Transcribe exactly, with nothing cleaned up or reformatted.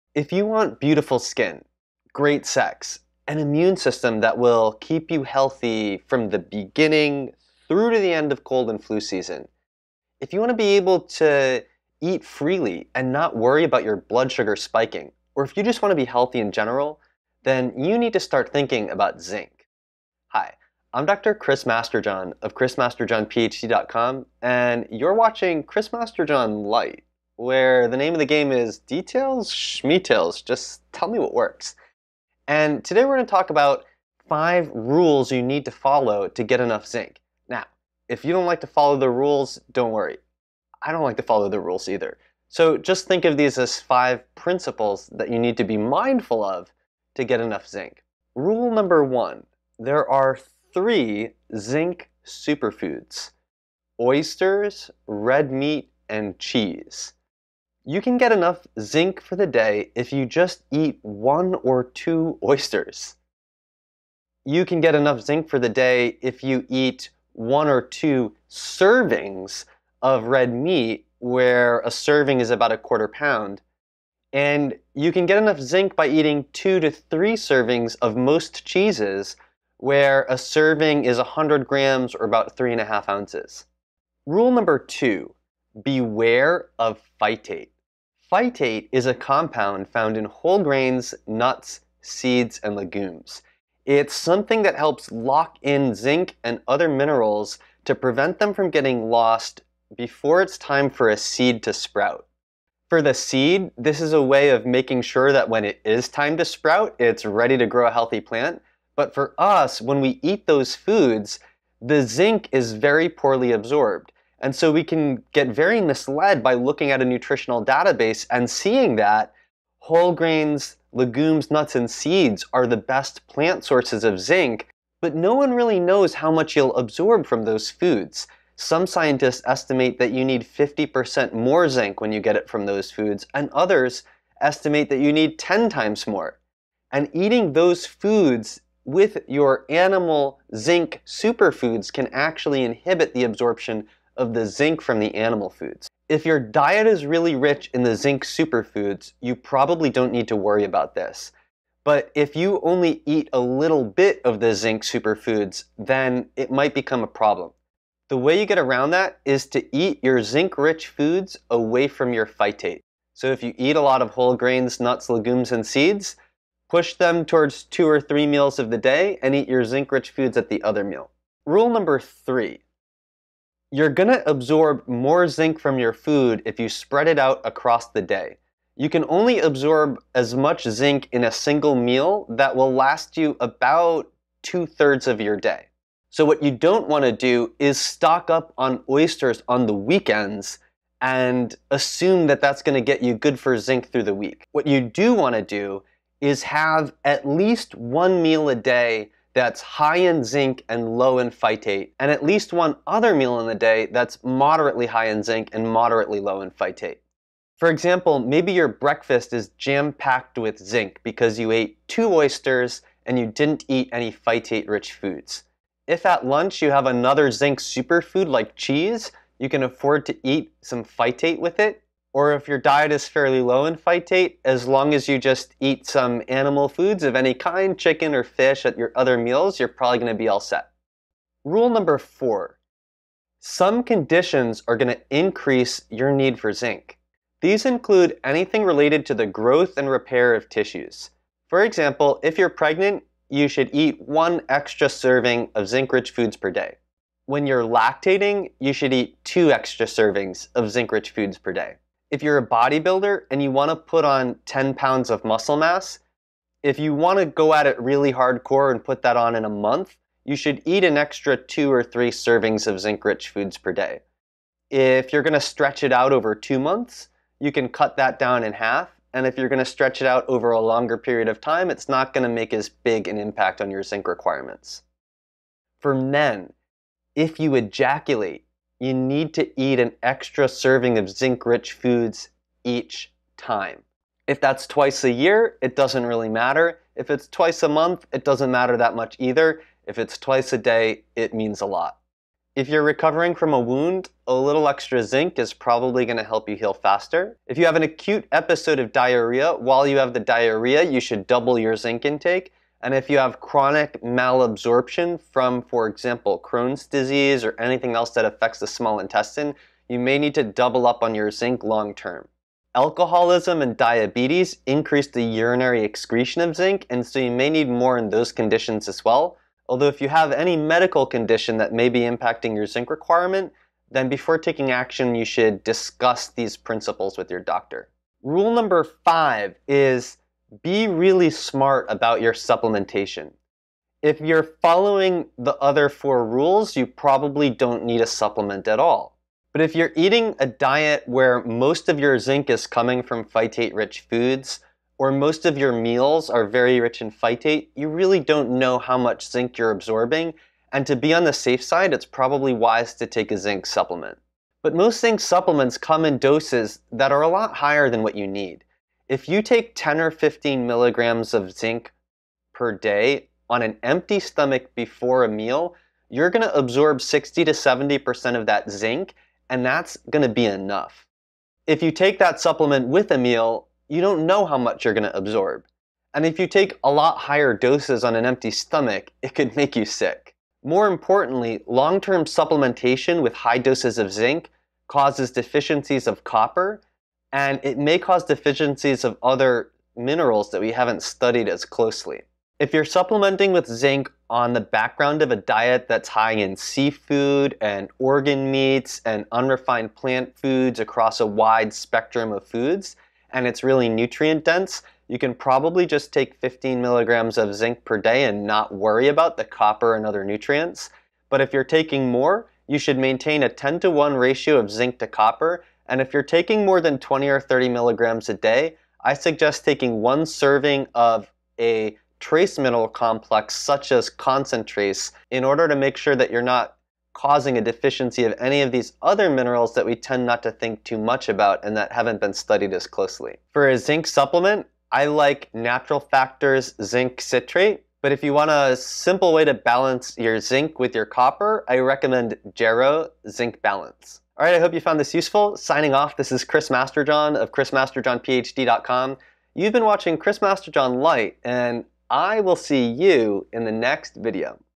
If you want beautiful skin, great sex, an immune system that will keep you healthy from the beginning through to the end of cold and flu season, if you want to be able to eat freely and not worry about your blood sugar spiking, or if you just want to be healthy in general, then you need to start thinking about zinc. Hi, I'm Doctor Chris Masterjohn of chris masterjohn p h d dot com, and you're watching Chris Masterjohn Light, where the name of the game is details, schmeetails, just tell me what works. And today we're going to talk about five rules you need to follow to get enough zinc. Now, if you don't like to follow the rules, don't worry. I don't like to follow the rules either. So just think of these as five principles that you need to be mindful of to get enough zinc. Rule number one, there are three zinc superfoods: oysters, red meat, and cheese. You can get enough zinc for the day if you just eat one or two oysters. You can get enough zinc for the day if you eat one or two servings of red meat, where a serving is about a quarter pound. And you can get enough zinc by eating two to three servings of most cheeses, where a serving is one hundred grams or about three and a half ounces. Rule number two, beware of phytate. Phytate is a compound found in whole grains, nuts, seeds, and legumes. It's something that helps lock in zinc and other minerals to prevent them from getting lost before it's time for a seed to sprout. For the seed, this is a way of making sure that when it is time to sprout, it's ready to grow a healthy plant. But for us, when we eat those foods, the zinc is very poorly absorbed. And so we can get very misled by looking at a nutritional database and seeing that whole grains, legumes, nuts, and seeds are the best plant sources of zinc, but no one really knows how much you'll absorb from those foods. Some scientists estimate that you need fifty percent more zinc when you get it from those foods, and others estimate that you need ten times more. And eating those foods with your animal zinc superfoods can actually inhibit the absorption of the zinc from the animal foods. If your diet is really rich in the zinc superfoods, you probably don't need to worry about this. But if you only eat a little bit of the zinc superfoods, then it might become a problem. The way you get around that is to eat your zinc-rich foods away from your phytate. So if you eat a lot of whole grains, nuts, legumes, and seeds, push them towards two or three meals of the day and eat your zinc-rich foods at the other meal. Rule number three, you're going to absorb more zinc from your food if you spread it out across the day. You can only absorb as much zinc in a single meal that will last you about two-thirds of your day. So what you don't want to do is stock up on oysters on the weekends and assume that that's going to get you good for zinc through the week. What you do want to do is have at least one meal a day that's high in zinc and low in phytate, and at least one other meal in the day that's moderately high in zinc and moderately low in phytate. For example, maybe your breakfast is jam-packed with zinc because you ate two oysters and you didn't eat any phytate-rich foods. If at lunch you have another zinc superfood like cheese, you can afford to eat some phytate with it. Or if your diet is fairly low in phytate, as long as you just eat some animal foods of any kind, chicken or fish at your other meals, you're probably going to be all set. Rule number four, some conditions are going to increase your need for zinc. These include anything related to the growth and repair of tissues. For example, if you're pregnant, you should eat one extra serving of zinc-rich foods per day. When you're lactating, you should eat two extra servings of zinc-rich foods per day. If you're a bodybuilder and you want to put on ten pounds of muscle mass, if you want to go at it really hardcore and put that on in a month, you should eat an extra two or three servings of zinc-rich foods per day. If you're going to stretch it out over two months, you can cut that down in half. And if you're going to stretch it out over a longer period of time, it's not going to make as big an impact on your zinc requirements. For men, if you ejaculate, you need to eat an extra serving of zinc-rich foods each time. If that's twice a year, it doesn't really matter. If it's twice a month, it doesn't matter that much either. If it's twice a day, it means a lot. If you're recovering from a wound, a little extra zinc is probably going to help you heal faster. If you have an acute episode of diarrhea, while you have the diarrhea, you should double your zinc intake. And if you have chronic malabsorption from, for example, Crohn's disease or anything else that affects the small intestine, you may need to double up on your zinc long term. Alcoholism and diabetes increase the urinary excretion of zinc, and so you may need more in those conditions as well. Although if you have any medical condition that may be impacting your zinc requirement, then before taking action, you should discuss these principles with your doctor. Rule number five is be really smart about your supplementation. If you're following the other four rules, you probably don't need a supplement at all. But if you're eating a diet where most of your zinc is coming from phytate-rich foods, or most of your meals are very rich in phytate, you really don't know how much zinc you're absorbing, and to be on the safe side, it's probably wise to take a zinc supplement. But most zinc supplements come in doses that are a lot higher than what you need. If you take ten or fifteen milligrams of zinc per day on an empty stomach before a meal, you're going to absorb sixty to seventy percent of that zinc, and that's going to be enough. If you take that supplement with a meal, you don't know how much you're going to absorb. And if you take a lot higher doses on an empty stomach, it could make you sick. More importantly, long-term supplementation with high doses of zinc causes deficiencies of copper, and it may cause deficiencies of other minerals that we haven't studied as closely. If you're supplementing with zinc on the background of a diet that's high in seafood and organ meats and unrefined plant foods across a wide spectrum of foods, and it's really nutrient dense, you can probably just take fifteen milligrams of zinc per day and not worry about the copper and other nutrients. But if you're taking more, you should maintain a ten to one ratio of zinc to copper, and if you're taking more than twenty or thirty milligrams a day, I suggest taking one serving of a trace mineral complex such as concentrates in order to make sure that you're not causing a deficiency of any of these other minerals that we tend not to think too much about and that haven't been studied as closely. For a zinc supplement, I like Natural Factors zinc citrate, but if you want a simple way to balance your zinc with your copper, I recommend Jarrow Zinc Balance. All right, I hope you found this useful. Signing off, this is Chris Masterjohn of chris masterjohn p h d dot com. You've been watching Chris Masterjohn Light, and I will see you in the next video.